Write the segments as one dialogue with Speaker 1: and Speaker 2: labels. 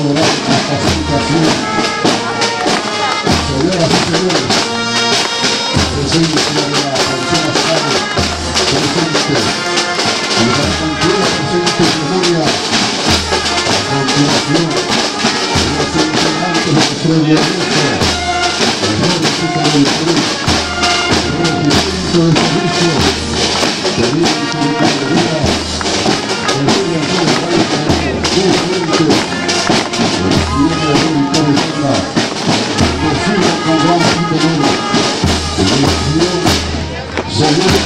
Speaker 1: lograr esta situación. Señoras y señores, presente la canción nacional, presente, y para concluir la presente ceremonia, a continuación, los integrantes de nuestro gobierno, el ejército del Perú, el regimiento de servicio, teniente de caballería, el rey del país, presidente, el presidente de América de Sala, recibe con gran honor, el señor, señor,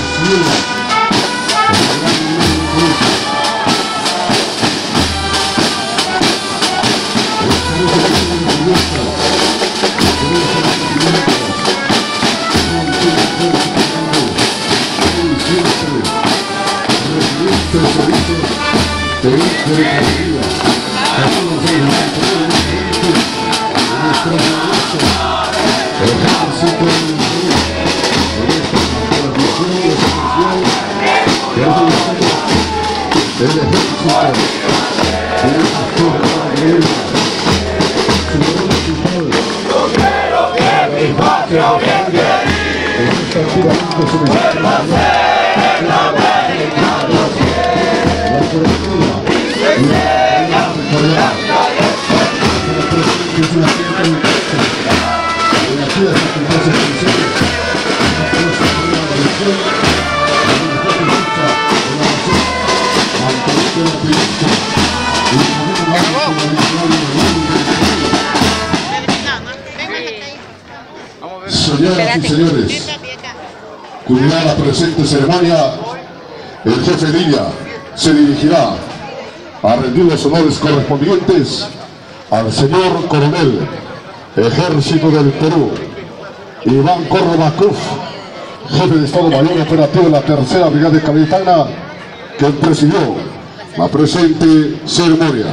Speaker 1: Señoras y señores, culminada la presente ceremonia, el jefe Lidia se dirigirá a rendir los honores correspondientes al señor coronel Ejército del Perú, Iván Córdoba Cuf, jefe de Estado Mayor Operativo de la Tercera Brigada Capitana, quien presidió la presente ceremonia.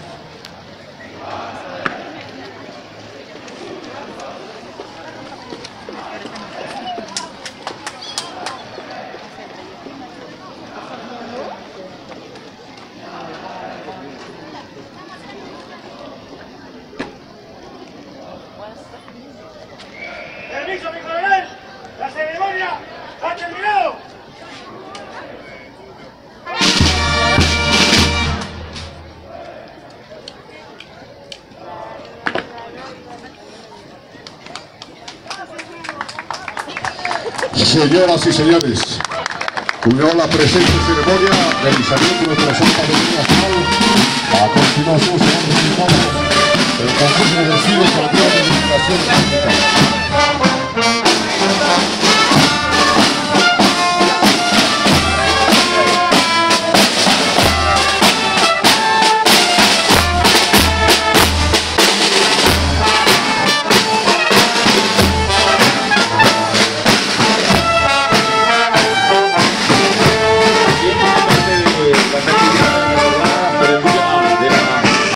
Speaker 2: Permiso, mi coronel, la ceremonia ha terminado.
Speaker 1: Señoras y señores, culminó la presente ceremonia del izamiento de nuestra Santa Bandera Nacional. A continuación será presentado el concurso de desfiles para la administración pública.